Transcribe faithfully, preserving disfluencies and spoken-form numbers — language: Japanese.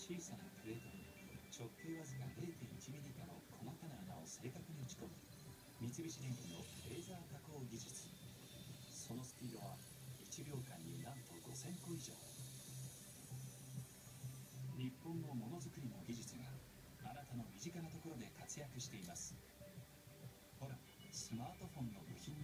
小さなプレートに直径わずか れいてんいちミリ以下の細かな穴を正確に打ち込む三菱電機のレーザー加工技術。そのスピードはいちびょうかんになんとごせんこ以上。日本のものづくりの技術があなたの身近なところで活躍しています。ほら、スマートフォンの部品